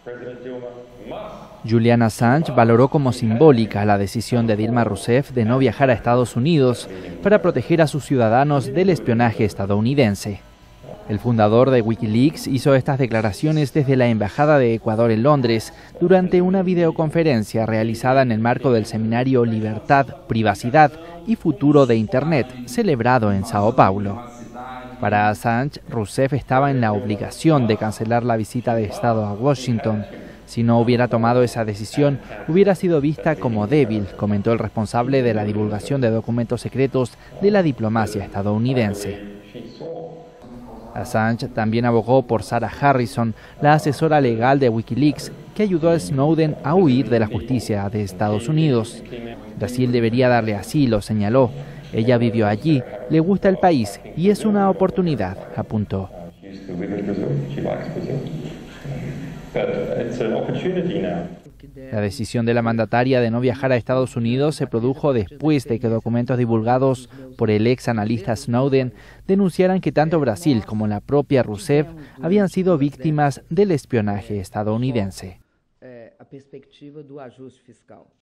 Julian Assange valoró como simbólica la decisión de Dilma Rousseff de no viajar a Estados Unidos para proteger a sus ciudadanos del espionaje estadounidense. El fundador de Wikileaks hizo estas declaraciones desde la Embajada de Ecuador en Londres durante una videoconferencia realizada en el marco del seminario Libertad, Privacidad y Futuro de Internet, celebrado en Sao Paulo. Para Assange, Rousseff estaba en la obligación de cancelar la visita de Estado a Washington. Si no hubiera tomado esa decisión, hubiera sido vista como débil, comentó el responsable de la divulgación de documentos secretos de la diplomacia estadounidense. Assange también abogó por Sarah Harrison, la asesora legal de Wikileaks, que ayudó a Snowden a huir de la justicia de Estados Unidos. Brasil debería darle asilo, señaló. Ella vivió allí, le gusta el país y es una oportunidad, apuntó. La decisión de la mandataria de no viajar a Estados Unidos se produjo después de que documentos divulgados por el ex analista Snowden denunciaran que tanto Brasil como la propia Rousseff habían sido víctimas del espionaje estadounidense.